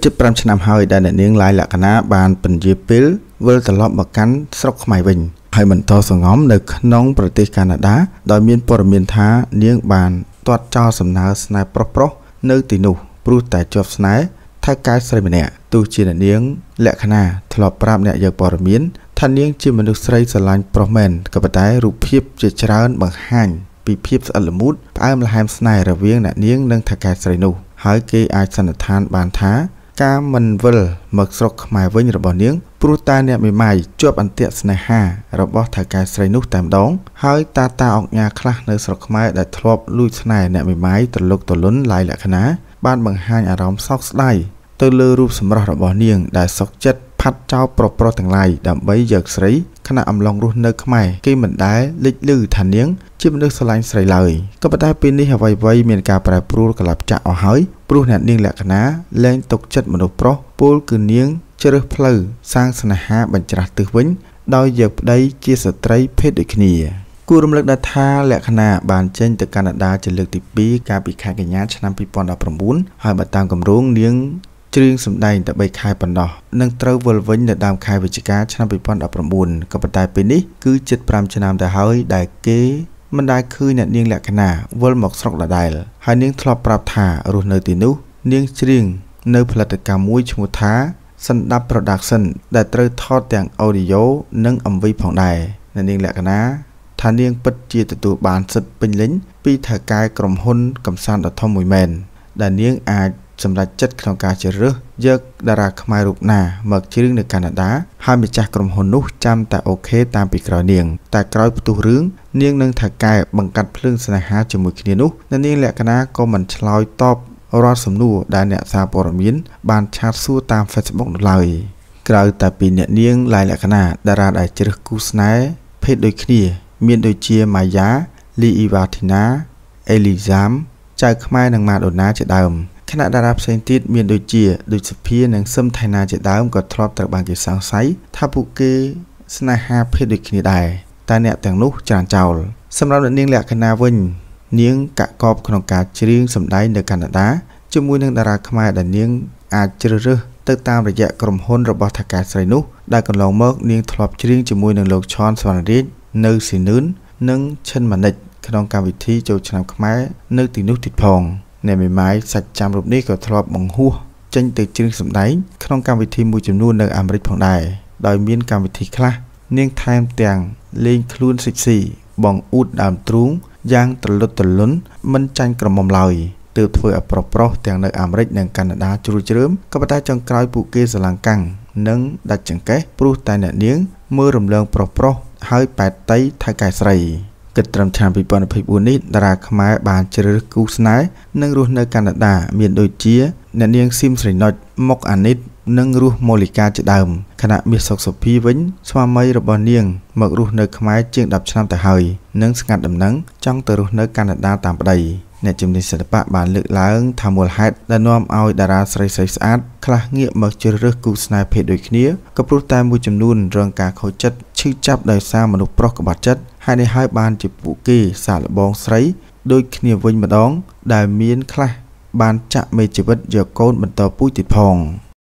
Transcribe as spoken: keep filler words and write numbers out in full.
ចិត្តប្រាំឆ្នាំហើយដែលអ្នកនាងឡាយលក្ខណៈបានពន្យាពេលវិលត្រឡប់មកកាន់ស្រុកខ្មែរវិញហើយបន្តសង្ងំនៅក្នុងប្រទេសកាណាដាដោយមានព័ត៌មានថានាងបានទាត់ចោលសំណើស្នេហ៍ប្រុសប្រុសនៅទីនោះព្រោះតែជាប់ស្នេហ៍ថៅកែស្រីម្នាក់ទោះជាអ្នកនាងលក្ខណៈធ្លាប់ប្រាប់អ្នកយកព័ត៌មានថានាងជាមនុស្សស្រីស្រឡាញ់ប្រុសមែនក៏ប៉ុន្តែរូបភាពជាច្រើនបង្ហាញពីភាពស្អិតល្មួតផ្អែមល្ហែមស្នេហ៍រវាងអ្នកនាងនិងថៅកែស្រីនោះហើយគេអាចសន្និដ្ឋានបានថាការមិនវិលមកស្រុកខ្មែរវិញរបស់នាងព្រោះតែអ្នកមេម៉ាយជាប់អន្ទាក់ស្នេហារបស់ថៅកែស្រីនោះតែម្ដងហើយតាតាអុកញ៉ាខ្លះនៅស្រុកខ្មែរដែលធ្លាប់លួចស្នេហ៍អ្នកមេម៉ាយត្រលុកត្រលន់ឡាយលក្ខណៈបានបង្ហាញអារម្មណ៍សោកស្ដាយទៅលើរូបសម្រស់របស់នាងដែលសុខចិត្តផាត់ចោលប្រុសប្រុសទាំងឡាយដើម្បីយកស្រីខណៈអំឡុងរស់នៅខ្មែរគេមិនដែលលេចលឺថានាងជាមនុស្សស្រឡាញ់ស្រីឡើយក៏ប៉ុន្តែពេលនេះអ្វីៗមានការប្រែប្រួលកលាបចាក់អស់ហើយព្រោះអ្នកនាងលក្ខណៈលែងទុកចិត្តមនុស្សប្រុសពលគឺនាងជ្រើសផ្លូវសាងស្នេហាបញ្ច្រាស់ទិសវិញដោយយកប្តីជាស្ត្រីភេទដូចគ្នាគួររំលឹកដល់ថាលក្ខណៈបានចេញទៅកាណាដាជាលើកទីពីរកាលពីខែកញ្ញាឆ្នាំពីរពាន់ដប់ប្រាំបួនហើយបើតាមគម្រោងនាងច្រៀងសម្ដែងតែបីខែប៉ុណ្ណោះនឹងត្រូវវិលវិញនៅដើមខែវិច្ឆិកាឆ្នាំពីរពាន់ដប់ប្រាំបួនក៏ប៉ុន្តែពេលនេះគឺជិតប្រាំឆ្នាំទៅហើយដែលគេមិនដែលឃើញអ្នកនាងលក្ខណៈវិលមកស្រុកដដែលហើយនាងធ្លាប់ប្រាប់ថារស់នៅទីនោះនាងច្រៀងនៅផលិតកម្មមួយឈ្មោះថាសណ្ដាប់ Production ដែលត្រូវថតទាំង Audio និង em vê ផងដែរអ្នកនាងលក្ខណៈថានាងពិតជាទទួលបានសិទ្ធិពេញលេញពីថៅកែក្រុមហ៊ុនកំសាន្តដ៏ធំមួយមែនដែលនាងអាចសម្រេចចិត្តក្នុងការជ្រើសរើសយកតារាខ្មែររូបណាមកច្រៀងនៅកាណាដាហើយម្ចាស់ក្រុមហ៊ុននោះចាំតែអូខេតាមពីក្រោយនាងតែក្រោយផ្ទុះរឿងនាងនិងថៅកែបង្កាត់ភ្លើងស្នេហាជាមួយគ្នានោះនាងលក្ខណៈក៏មិនឆ្លើយតបរាល់សំណួរដែលអ្នកសារព័ត៌មានបានឆាតសួរតាម Facebook នោះឡើយក្រៅតែពីអ្នកនាងឡាយលក្ខណៈតារាដែលជ្រើសគូស្នេហ៍ភេទដូចគ្នាមានដូចជាម៉ាយ៉ាលីអ៊ីវ៉ាធីណាអេលីសាមចៅខ្មែរនិងម៉ាដូណាជាដើមខណៈតារាផ្សេងទៀតមានដូចជាដូចសុភានិងសឹមថៃណាជាដើមក៏ធ្លាប់ត្រូវបានគេសង្ស័យថាពួកគេស្នេហាភេទដូចគ្នាដែរតែអ្នកទាំងនោះច្រានចោលសម្រាប់អ្នកនាងលក្ខណៈវិញនាងកាក់កបក្នុងការច្រៀងសម្ដែងនៅកាណាដាជាមួយនឹងតារាខ្មែរដែលនាងអាចជ្រើសរើសទៅតាមរយៈក្រុមហ៊ុនរបស់ថៅកែស្រីនោះដែលកន្លងមកនាងធ្លាប់ច្រៀងជាមួយនឹងលោកឈនសវណ្ណរាជនៅស៊ីនឿននិងឈិនម៉ានិចក្នុងកម្មវិធីចូលឆ្នាំខ្មែរនៅទីនោះទៀតផងអ្នកមេម៉ាយសាច់ចាំរូបនេះក៏ធ្លាប់បង្ហោះចេញទៅច្រៀងសម្ដែងក្នុងកម្មវិធីមួយចំនួននៅអាមេរិកផងដែរដោយមានកម្មវិធីខ្លះនាងថែមទាំងលេងខ្លួនសិចស៊ីបងអ៊ូតដើមទ្រូងយ៉ាងត្រលុតត្រលន់មិនចាញ់ក្រមុំឡើយទើបធ្វើឲ្យប្រុសប្រុសទាំងនៅអាមេរិកនិងកាណាដាជ្រួលជ្រើមក៏ប៉ុន្តែចុងក្រោយពួកគេស្រឡាំងកាំងនិងដាច់ចង្កេះព្រោះតែអ្នកនាងមើលរំលងប្រុសប្រុសហើយប៉ែតតៃថៅកែស្រីគិតត្រឹមឆ្នាំពីរពាន់ยี่สิบสี่នេះតារាខ្មែរបានជ្រើសរើសគូស្នេហ៍និងរស់នៅកាណាដាមានដូចជាអ្នកនាងស៊ីមស្រីណុចមុកអានីតនិងរស់ម៉ូលីកាជាដើមខណៈមាសសុកសុភីវិញស្វាមីរបស់នាងមករស់នៅខ្មែរជាងដប់ឆ្នាំទៅហើយនិងស្ងាត់ដំណឹងចង់ទៅរស់នៅកាណាដាតាមប្តីអ្នកជំនាញសិល្បៈបានលើកឡើងថាមូលហេតុដែលនាំឲ្យតារាស្រីស្រីស្អាតខ្លះងាកមកជ្រើសរើសគូស្នេហ៍ភេទដូចគ្នាក៏ព្រោះតែមួយចំនួនរងការខូចចិត្តឈឺចាប់ដោយសារមនុស្សប្រុសក្បត់ចិត្តហើយនេះហើយបានជាពួកគេសាកល្បងស្រីដូចគ្នាវិញម្ដងដែលមានខ្លះបានចាក់មេជីវិតយកកូនបន្តពូជទៀតផង